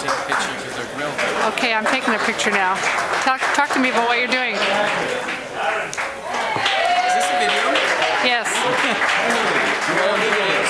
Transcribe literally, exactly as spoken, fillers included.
take a picture because they're grilled. Okay, I'm taking a picture now. Talk, talk to me about what you're doing. Is this a video? Yes.